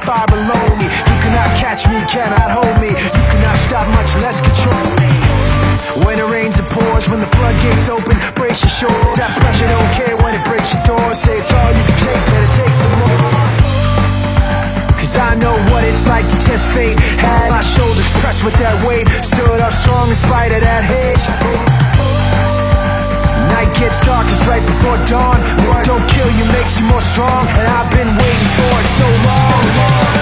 far below me. You cannot catch me, cannot hold me. You cannot stop, much less control me. When it rains it pours, when the floodgates open, brace your shoulders. That pressure don't care when it breaks your doors. Say it's all you can take, better take some more. Cause I know what it's like to test fate. Had my shoulders pressed with that weight, stood up strong in spite of that hate. Night gets darkest right before dawn. What don't kill you makes you more strong, and I've been waiting for it so long.